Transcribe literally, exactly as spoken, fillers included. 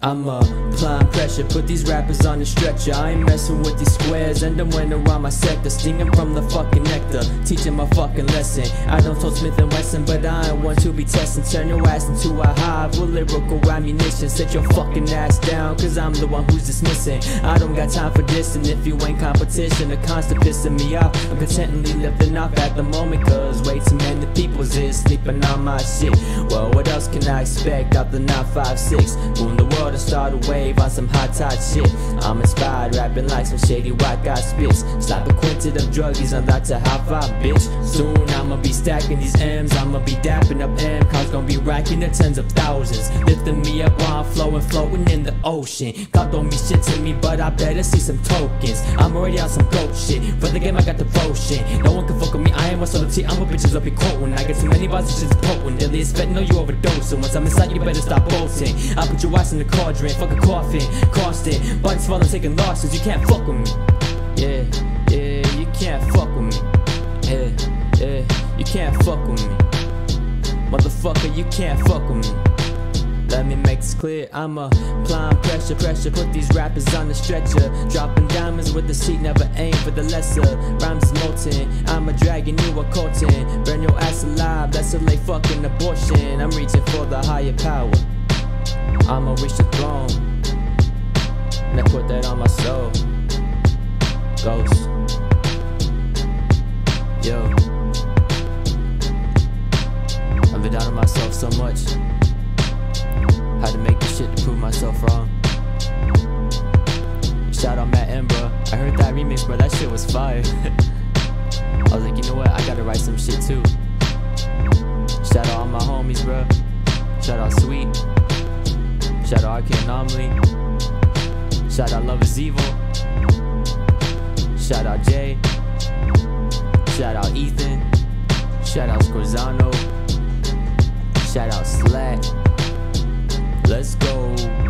I'm applying pressure, put these rappers on the stretcher. I ain't messing with these squares, and them when around my sector, stinging from the fucking nectar, teaching my fucking lesson. I don't told Smith and Wesson, but I ain't one to be testing. Turn your ass into a hive with lyrical ammunition. Sit your fucking ass down, cause I'm the one who's dismissing. I don't got time for this, and if you ain't competition, the constant pissing me off. I'm contently lifting off at the moment, cause way too many people's is sleeping on my shit. Well, what else can I expect out the nine five six? Boom the world and start a wave on some hot top shit. I'm inspired, rapping like some shady white guy spits. Stop acquainted of druggies, I'm about to high five, bitch. Soon I'ma be stacking these M's, I'ma be dapping up M. Cars gonna be racking the tens of thousands, lifting me up while I'm flowing, floating in the ocean. God don't be shit to me, but I better see some tokens. I'm already on some goat shit, for the game I got devotion. No one can fuck with me, I am a solo T, I'm a bitches up here quoting. I get too many bars, it's just potent. At least bet no you overdosing. Once I'm inside, you better stop bolting. I put your ass in the cauldron, fuck a coffin, constant. Bodies falling, taking losses, you can't fuck with me. Yeah, yeah, you can't fuck with me. Yeah, yeah, you can't fuck with me. Motherfucker, you can't fuck with me. Let me make this clear, I'm applying pressure, pressure, put these rappers on the stretcher. Dropping diamonds with the seat, never aim for the lesser. Rhymes is molten, I'm a dragon, you a colton. Burn your ass alive, that's a late fucking abortion. I'm reaching for the higher power, I'ma reach the throne, and I put that on my soul. Ghost, yo, I've been down on myself so much. Had to make this shit to prove myself wrong. Shout out Matt M, bro. I heard that remix, bro. That shit was fire. I was like, you know what? I gotta write some shit too. Shout out all my homies, bro. Shout out Sweet. Shout out R K Anomaly. Shout out Love Is Evil. Shout out Jay. Shout out Ethan. Shout out Scorzano. Shout out Slack. Let's go.